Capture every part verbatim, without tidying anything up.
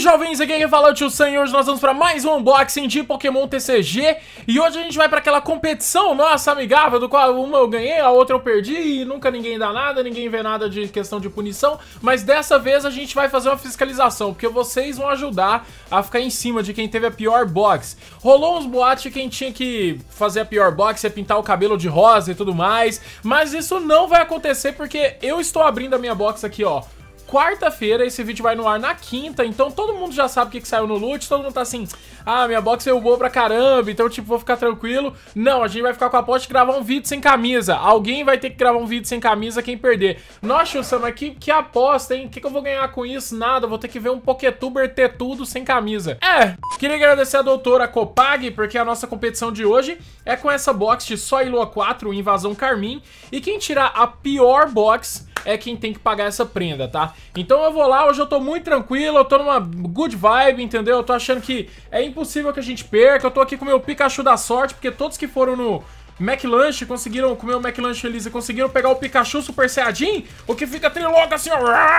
jovens, aqui quem fala é o Tio Sam e hoje nós vamos para mais um unboxing de Pokémon T C G. E hoje a gente vai para aquela competição nossa amigável, do qual uma eu ganhei, a outra eu perdi e nunca ninguém dá nada, ninguém vê nada de questão de punição. Mas dessa vez a gente vai fazer uma fiscalização, porque vocês vão ajudar a ficar em cima de quem teve a pior box. Rolou uns boatos de quem tinha que fazer a pior box, ia pintar o cabelo de rosa e tudo mais, mas isso não vai acontecer porque eu estou abrindo a minha box aqui, ó, quarta-feira. Esse vídeo vai no ar na quinta, então todo mundo já sabe o que, que saiu no loot, todo mundo tá assim, ah, minha box saiu boa pra caramba, então tipo, vou ficar tranquilo. Não, a gente vai ficar com a aposta de gravar um vídeo sem camisa. Alguém vai ter que gravar um vídeo sem camisa, quem perder. Nossa, Sam, mas que, que aposta, hein? O que, que eu vou ganhar com isso? Nada, vou ter que ver um Pokétuber ter tudo sem camisa. É, queria agradecer a doutora Copag, porque a nossa competição de hoje é com essa box de Só e Lua quatro, Invasão Carmim, e quem tirar a pior box é quem tem que pagar essa prenda, tá? Então eu vou lá, hoje eu tô muito tranquilo, eu tô numa good vibe, entendeu? Eu tô achando que é impossível que a gente perca, eu tô aqui com o meu Pikachu da sorte, porque todos que foram no McLanche conseguiram comer o McLanche feliz e conseguiram pegar o Pikachu Super Saiyajin, o que fica triloco assim,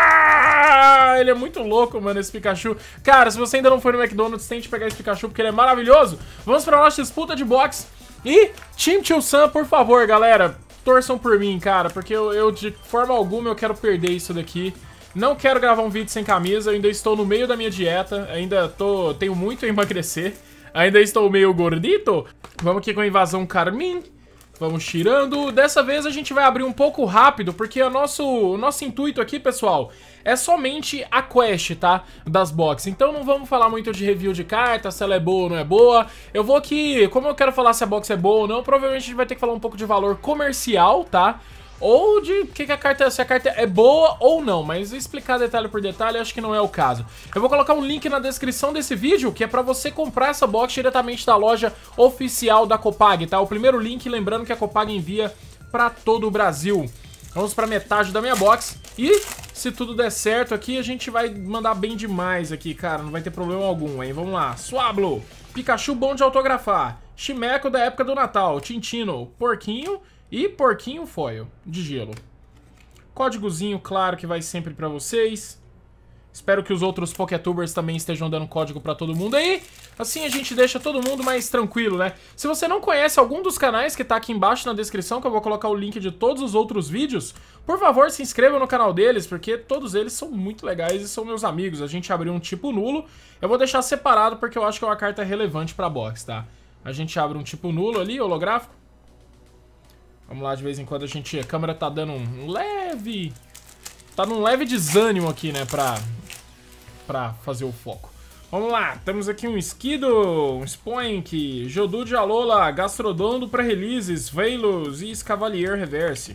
ó. Ele é muito louco, mano, esse Pikachu. Cara, se você ainda não foi no McDonald's, tente pegar esse Pikachu, porque ele é maravilhoso. Vamos pra nossa disputa de box. E, Team Tio Sam, por favor, galera, torçam por mim, cara, porque eu, eu de forma alguma eu quero perder isso daqui. Não quero gravar um vídeo sem camisa, eu ainda estou no meio da minha dieta, ainda tô, tenho muito a emagrecer, ainda estou meio gordito. Vamos aqui com a Invasão Carmim, vamos tirando. Dessa vez a gente vai abrir um pouco rápido, porque o nosso, o nosso intuito aqui, pessoal, é somente a quest, tá? Das boxes. Então não vamos falar muito de review de carta, se ela é boa ou não é boa. Eu vou aqui, como eu quero falar se a box é boa ou não, provavelmente a gente vai ter que falar um pouco de valor comercial, tá? Ou de que, que a carta, se a carta é boa ou não, mas explicar detalhe por detalhe acho que não é o caso. Eu vou colocar um link na descrição desse vídeo, que é pra você comprar essa box diretamente da loja oficial da Copag, tá? O primeiro link, lembrando que a Copag envia pra todo o Brasil. Vamos pra metade da minha box e se tudo der certo aqui, a gente vai mandar bem demais aqui, cara, não vai ter problema algum, hein? Vamos lá, Swablu, Pikachu bom de autografar, Chimeco da época do Natal, Tintino, Porquinho e Porquinho Foil de gelo. Códigozinho, claro, que vai sempre pra vocês. Espero que os outros Poketubers também estejam dando código pra todo mundo aí. Assim a gente deixa todo mundo mais tranquilo, né? Se você não conhece algum dos canais que tá aqui embaixo na descrição, que eu vou colocar o link de todos os outros vídeos, por favor, se inscreva no canal deles, porque todos eles são muito legais e são meus amigos. A gente abriu um tipo nulo. Eu vou deixar separado porque eu acho que é uma carta relevante pra box, tá? A gente abre um tipo nulo ali, holográfico. Vamos lá, de vez em quando a gente... A câmera tá dando um leve... Tá num leve desânimo aqui, né, pra... Pra fazer o foco. Vamos lá, temos aqui um Skiddo, um Spoink, Geodude Alola, Gastrodon do pré-releases, Veilus e Escavalier Reverse.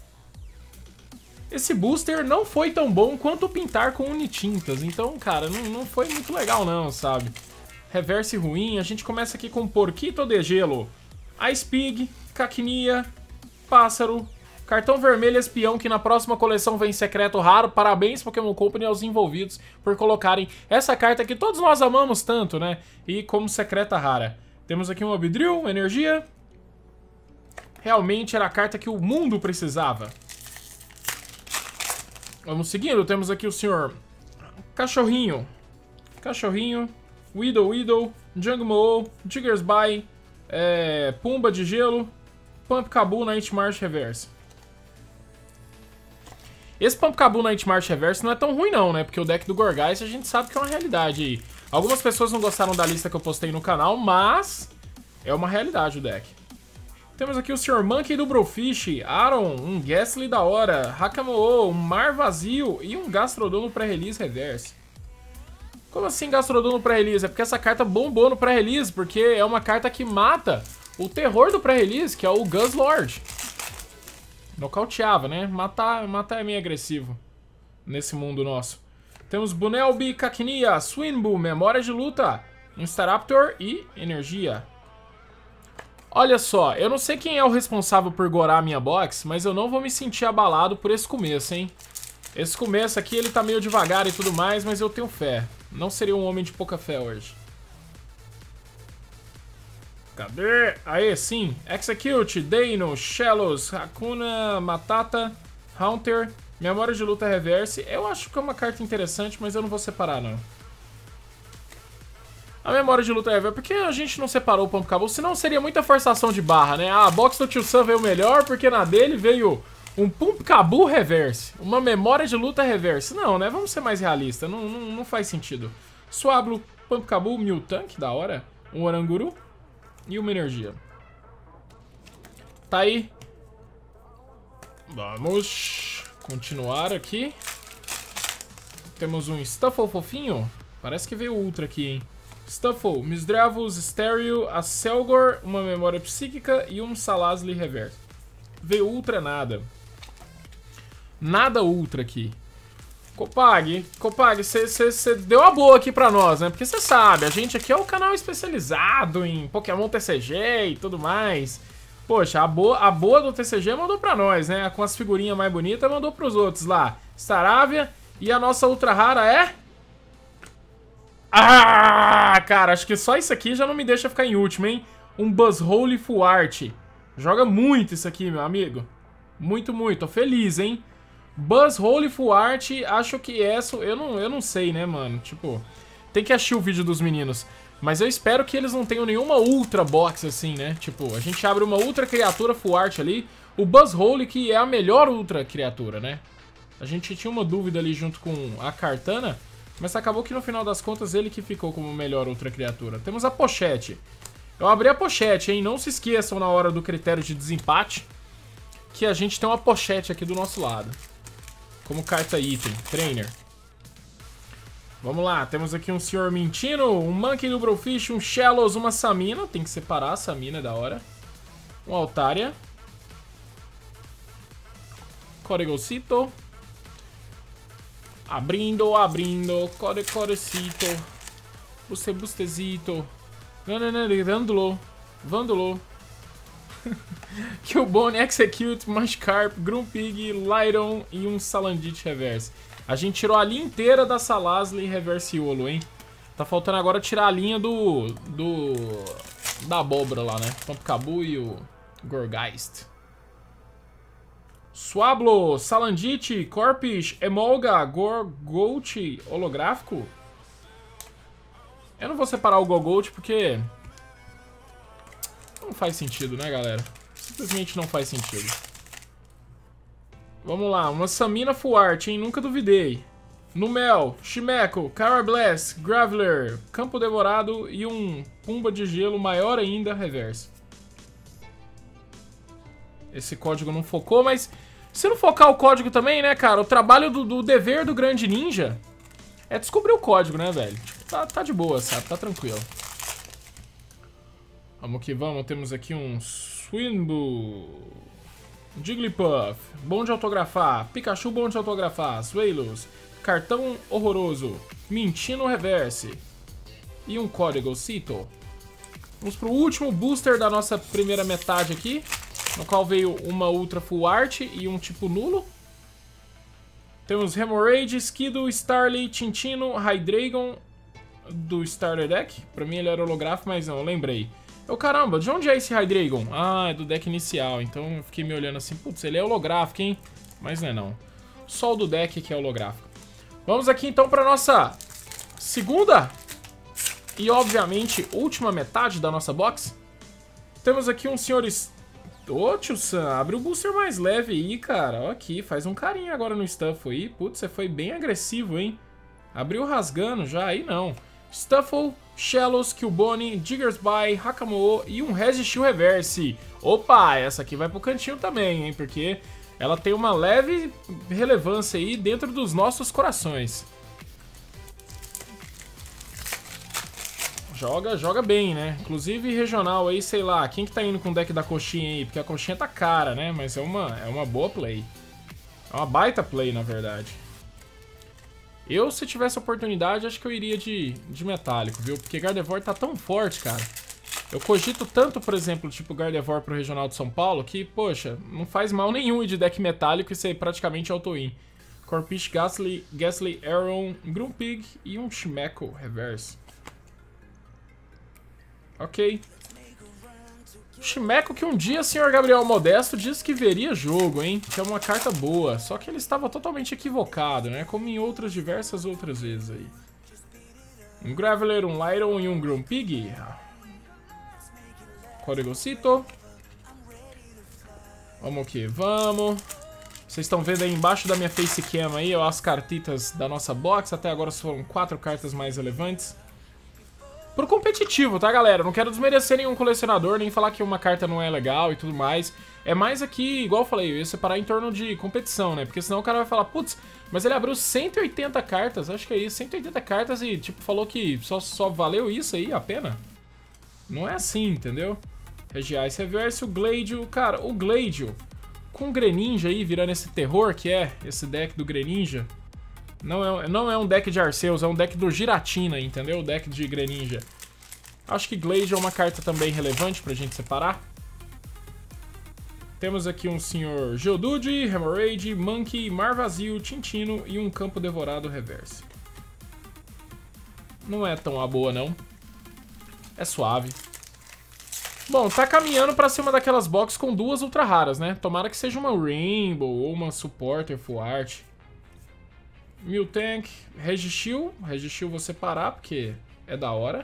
Esse booster não foi tão bom quanto o pintar com Unitintas, então, cara, não, não foi muito legal não, sabe? Reverse ruim, a gente começa aqui com Porquito de Gelo, Ice Pig, Cacnea, Pássaro, cartão vermelho espião, que na próxima coleção vem secreto raro. Parabéns, Pokémon Company, aos envolvidos por colocarem essa carta que todos nós amamos tanto, né? E como secreta rara. Temos aqui um Obdrill, energia. Realmente era a carta que o mundo precisava. Vamos seguindo, temos aqui o senhor Cachorrinho. Cachorrinho, Widow Widow, Jungmo, Diggersby, é, Pumba de Gelo, Pump Kabu Night March Reverse. Esse Pump Kabu Night March Reverse não é tão ruim não, né? Porque o deck do Gorgeist a gente sabe que é uma realidade aí. Algumas pessoas não gostaram da lista que eu postei no canal, mas é uma realidade o deck. Temos aqui o senhor Monkey do Brofish, Aron, um Gastly da hora, Hakamo, um Mar Vazio e um Gastrodon no pré-release Reverse. Como assim Gastrodon no pré-release? É porque essa carta bombou no pré-release, porque é uma carta que mata o terror do pré-release, que é o Guzzlord. Nocauteava, né? Matar, matar é meio agressivo nesse mundo nosso. Temos Bunelby, Cacnea, Swinbu, Memória de Luta, Staraptor e Energia. Olha só, eu não sei quem é o responsável por gorar a minha box, mas eu não vou me sentir abalado por esse começo, hein? Esse começo aqui, ele tá meio devagar e tudo mais, mas eu tenho fé. Não seria um homem de pouca fé hoje. Cadê? Aê, sim. Execute, Deino, Shellos, Hakuna, Matata, Haunter, Memória de Luta Reverse. Eu acho que é uma carta interessante, mas eu não vou separar, não. A memória de luta é... Por que a gente não separou o Pump Cabu? Senão seria muita forçação de barra, né? Ah, a box do Tio Sam veio melhor porque na dele veio um Pump Cabu reverse. Uma memória de luta reverse. Não, né? Vamos ser mais realistas. Não, não, não faz sentido. Swablu, Pump Cabu, Miltank, da hora. Um Oranguru e uma energia. Tá aí. Vamos continuar aqui. Temos um Stuffle fofinho. Parece que veio Ultra aqui, hein? Stuffle, Misdravus, Stereo, a Selgor, uma memória psíquica e um Salazli reverso. Veio Ultra nada. Nada Ultra aqui. Copag, Copag, você deu uma boa aqui pra nós, né? Porque você sabe, a gente aqui é o canal especializado em Pokémon T C G e tudo mais. Poxa, a boa, a boa do T C G mandou pra nós, né? Com as figurinhas mais bonitas, mandou pros outros lá. Staravia e a nossa Ultra Rara é... Ah, cara, acho que só isso aqui já não me deixa ficar em último, hein? Um Buzzwole Full Art. Joga muito isso aqui, meu amigo. Muito, muito. Tô feliz, hein? Buzzwole Full Art, acho que essa... Eu não, eu não sei, né, mano? Tipo, tem que achar o vídeo dos meninos. Mas eu espero que eles não tenham nenhuma Ultra Box assim, né? Tipo, a gente abre uma Ultra Criatura Full Art ali. O Buzzwole, que é a melhor Ultra Criatura, né? A gente tinha uma dúvida ali junto com a Kartana... Mas acabou que no final das contas ele que ficou como melhor Ultra Criatura. Temos a pochete. Eu abri a pochete, hein? Não se esqueçam na hora do critério de desempate que a gente tem uma pochete aqui do nosso lado. Como carta item, trainer. Vamos lá, temos aqui um senhor Mintino, um Monkey do Brofish, um Shellos, uma Samina. Tem que separar a Samina, é da hora. Um Altaria. Corregocito. Abrindo, abrindo, core, corecito, buste, bustezito, Vandalo, Vandalo, Killbone, Execute, Magikarp, Grumpig, Lyron e um Salandit reverse. A gente tirou a linha inteira da Salazli reverse Yolo, hein? Tá faltando agora tirar a linha do... do... da abóbora lá, né? Pump Cabu e o Gorgeist. Swablu, Salandit, Corpish, Emolga, Gorgolt, holográfico. Eu não vou separar o Gorgolt porque não faz sentido, né, galera? Simplesmente não faz sentido. Vamos lá, uma Samina Full Art, hein? Nunca duvidei. Numel, Shimeco, Carablast, Graveler, Campo Devorado e um Pumba de Gelo maior ainda, reverso. Esse código não focou, mas se não focar o código também, né, cara? O trabalho do, do dever do grande ninja é descobrir o código, né, velho? Tá, tá de boa, sabe? Tá tranquilo. Vamos que vamos. Temos aqui um Swinbu, Jigglypuff, bom de autografar. Pikachu, bom de autografar. Swallows, cartão horroroso. Mintino reverse. E um código, Cito. Vamos pro último booster da nossa primeira metade aqui, no qual veio uma Ultra Full Art e um tipo nulo. Temos Hemorrhage, Skiddo, Starly, Tintino, Hydreigon do Starter Deck. Pra mim ele era holográfico, mas não, eu lembrei. Eu, caramba, de onde é esse Hydreigon? Ah, é do deck inicial, então eu fiquei me olhando assim, putz, ele é holográfico, hein? Mas não é não. Só o do deck que é holográfico. Vamos aqui então pra nossa segunda e, obviamente, última metade da nossa box. Temos aqui um senhores... Ô, tio Sam, abre o booster mais leve aí, cara. Ó aqui, faz um carinho agora no Stuffle aí. Putz, você foi bem agressivo, hein? Abriu rasgando já, aí não. Stuffle, Shellos, Killbone, Diggersby, Hakamoo e um Resistiu Reverse. Opa, essa aqui vai pro cantinho também, hein? Porque ela tem uma leve relevância aí dentro dos nossos corações. Joga, joga bem, né? Inclusive regional aí, sei lá, quem que tá indo com o deck da coxinha aí? Porque a coxinha tá cara, né? Mas é uma, é uma boa play. É uma baita play, na verdade. Eu, se tivesse oportunidade, acho que eu iria de, de metálico, viu? Porque Gardevoir tá tão forte, cara. Eu cogito tanto, por exemplo, tipo Gardevoir pro regional de São Paulo, que, poxa, não faz mal nenhum ir de deck metálico e ser praticamente auto-win. Corpish, Gastly, Gastly, Aeron, Grumpig e um Shimeco reverse. Ok. Shimeco que um dia o senhor Gabriel Modesto disse que veria jogo, hein? Que é uma carta boa. Só que ele estava totalmente equivocado, né? Como em outras diversas outras vezes aí. Um Graveler, um Lyron e um Grumpig. Corregocito. Vamos que vamos. Vocês estão vendo aí embaixo da minha facecam aí, ó, as cartitas da nossa box. Até agora foram quatro cartas mais relevantes. Pro competitivo, tá, galera? Não quero desmerecer nenhum colecionador, nem falar que uma carta não é legal e tudo mais. É mais aqui, igual eu falei, eu ia separar em torno de competição, né? Porque senão o cara vai falar, putz, mas ele abriu cento e oitenta cartas, acho que é isso, cento e oitenta cartas e, tipo, falou que só, só valeu isso aí, a pena? Não é assim, entendeu? Regiais Reverso, o Gladio, cara, o Gladio com o Greninja aí virando esse terror que é esse deck do Greninja. Não é, não é um deck de Arceus, é um deck do Giratina, entendeu? O deck de Greninja. Acho que Gladio é uma carta também relevante pra gente separar. Temos aqui um senhor Geodude, Hemorrhage, Monkey, Mar Vazio, Tintino e um Campo Devorado Reverse. Não é tão a boa, não. É suave. Bom, tá caminhando pra ser uma daquelas boxes com duas ultra raras, né? Tomara que seja uma Rainbow ou uma Supporter Full Art. Miltank, Registeel. Registeel vou separar porque é da hora.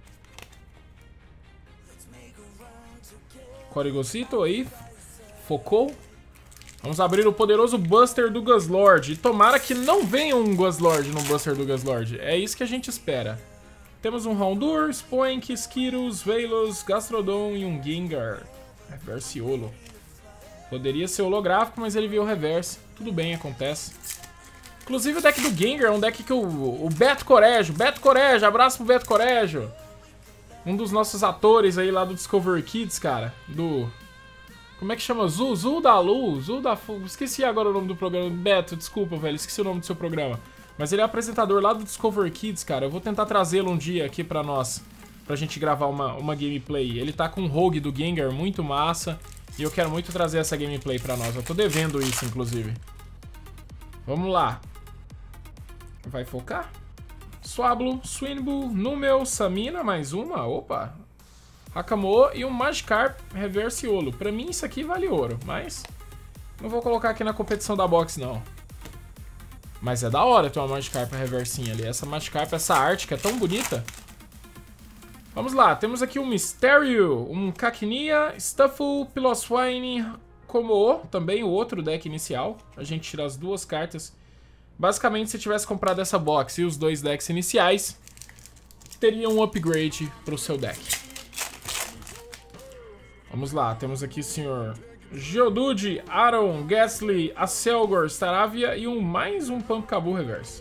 Corregocito aí. Focou. Vamos abrir o poderoso Buster do Guzzlord. E tomara que não venha um Guzzlord no Buster do Guzzlord. É isso que a gente espera. Temos um Houndour, Spoink, Skittles, Velos, Gastrodon e um Gengar. Reversiolo. Poderia ser holográfico, mas ele veio reverse. Tudo bem, acontece. Inclusive o deck do Gengar é um deck que o, o Beto Corejo, Beto Corejo, abraço pro Beto Corejo. Um dos nossos atores aí lá do Discovery Kids, cara. Do... Como é que chama? Zul, Zul da Lu, Zul da... Esqueci agora o nome do programa. Beto, desculpa, velho, esqueci o nome do seu programa. Mas ele é apresentador lá do Discovery Kids, cara. Eu vou tentar trazê-lo um dia aqui pra nós, pra gente gravar uma, uma gameplay. Ele tá com um Rogue do Gengar muito massa. E eu quero muito trazer essa gameplay pra nós. Eu tô devendo isso, inclusive. Vamos lá. Vai focar? Swablu, Swinbull, Numel, Samina, mais uma. Opa. Hakamo e um Magikarp Reversiolo. Pra mim isso aqui vale ouro, mas não vou colocar aqui na competição da box, não. Mas é da hora ter uma Magikarp reversinha ali. Essa Magikarp, essa arte que é tão bonita. Vamos lá, temos aqui um Mysterio, um Cacnea, Stuffle, Piloswine, Como, também o outro deck inicial. A gente tira as duas cartas. Basicamente, se tivesse comprado essa box e os dois decks iniciais, teria um upgrade para o seu deck. Vamos lá, temos aqui o senhor Geodude, Aron, Gastly, Acelgor, Staravia e um, mais um Pumpkaboo reverso.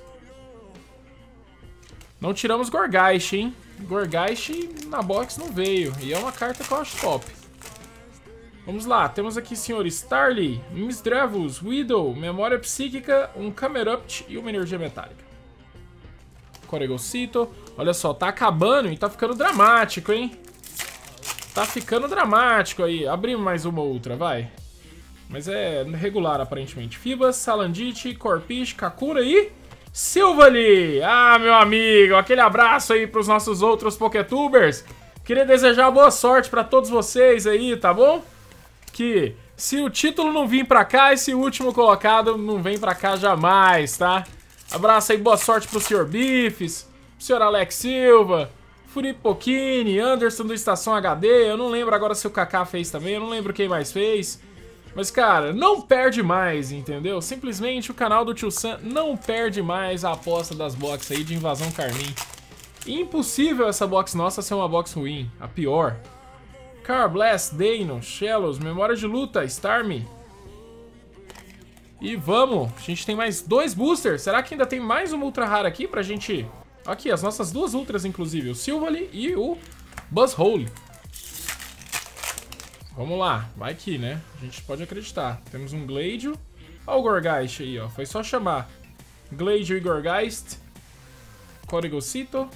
Não tiramos Gorgaish, hein? Gorgaish na box não veio. E é uma carta que eu acho top. Vamos lá, temos aqui senhor Starly, Misdreavus, Weedle, Memória Psíquica, um Camerupt e uma Energia Metálica. Corregocito. Olha só, tá acabando e tá ficando dramático, hein? Tá ficando dramático aí. Abrimos mais uma outra, vai. Mas é regular, aparentemente. Fibas, Salandit, Corpish, Kakura e... Silvally! Ah, meu amigo, aquele abraço aí pros nossos outros Poketubers. Queria desejar boa sorte pra todos vocês aí, tá bom? Que se o título não vir pra cá, esse último colocado não vem pra cá jamais, tá? Abraço aí, boa sorte pro senhor Bifes, pro senhor Alex Silva, Furipe Pocchini, Anderson do Estação H D, eu não lembro agora se o Kaká fez também, eu não lembro quem mais fez. Mas, cara, não perde mais, entendeu? Simplesmente o canal do Tio Sam não perde mais a aposta das boxes aí de Invasão Carmim. Impossível essa box nossa ser uma box ruim, a pior. Carblast, Dano, Shellos, Memória de Luta, Starmie. E vamos, a gente tem mais dois boosters. Será que ainda tem mais uma ultra rara aqui pra gente... Aqui, as nossas duas ultras, inclusive, o Silvally e o Buzzhole. Vamos lá, vai que, né? A gente pode acreditar. Temos um Gladio. Olha o Gorgeist aí, ó. Foi só chamar. Gladio e Gorgeist. Corregocito.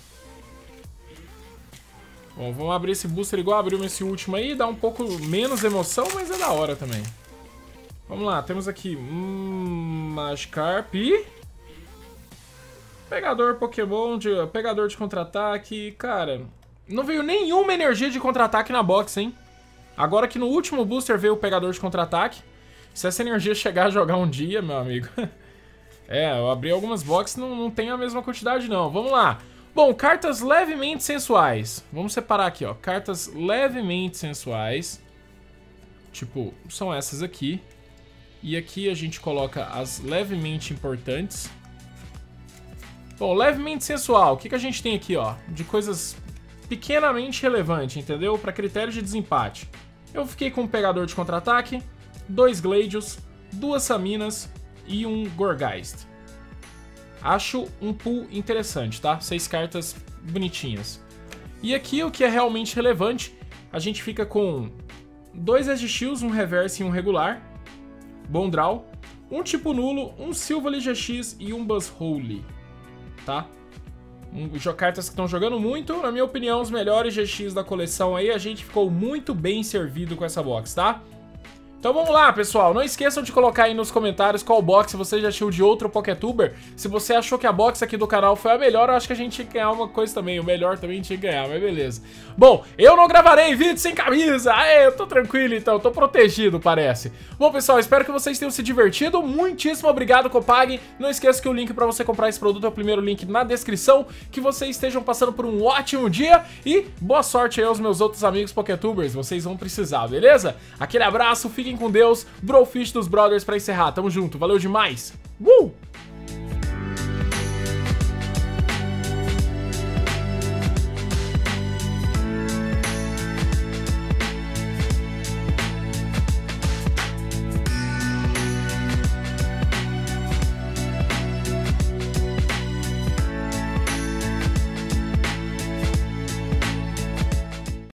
Bom, vamos abrir esse booster igual abrimos esse último aí. Dá um pouco menos emoção, mas é da hora também. Vamos lá, temos aqui hum, Magikarp e... Pegador Pokémon, de, pegador de contra-ataque. Cara, não veio nenhuma energia de contra-ataque na box, hein? Agora que no último booster veio o pegador de contra-ataque. Se essa energia chegar a jogar um dia, meu amigo... É, eu abri algumas boxes, não, não tem a mesma quantidade não. Vamos lá. Bom, cartas levemente sensuais. Vamos separar aqui, ó. Cartas levemente sensuais. Tipo, são essas aqui. E aqui a gente coloca as levemente importantes. Bom, levemente sensual. O que, que a gente tem aqui, ó? De coisas pequenamente relevantes, entendeu? Para critério de desempate. Eu fiquei com um pegador de contra-ataque, dois Gladius, duas Saminas e um Gorgeist. Acho um pool interessante, tá? Seis cartas bonitinhas. E aqui o que é realmente relevante, a gente fica com dois Edge Shields, um reverse e um regular. Bom draw. Um tipo nulo, um Silvally G X e um Buzzwole, tá? Um, cartas que estão jogando muito, na minha opinião, os melhores G X da coleção aí. A gente ficou muito bem servido com essa box, tá? Então vamos lá, pessoal. Não esqueçam de colocar aí nos comentários qual box você já achou de outro Pokétuber. Se você achou que a box aqui do canal foi a melhor, eu acho que a gente tinha que ganhar uma coisa também. O melhor também tinha que ganhar, mas beleza. Bom, eu não gravarei vídeo sem camisa. Aê, eu tô tranquilo então, tô protegido, parece. Bom, pessoal, espero que vocês tenham se divertido. Muitíssimo obrigado, Copag. Não esqueça que o link pra você comprar esse produto é o primeiro link na descrição. Que vocês estejam passando por um ótimo dia e boa sorte aí aos meus outros amigos Poketubers. Vocês vão precisar, beleza? Aquele abraço, fiquem com Deus. Brofish dos Brothers pra encerrar. Tamo junto, valeu demais. Uh!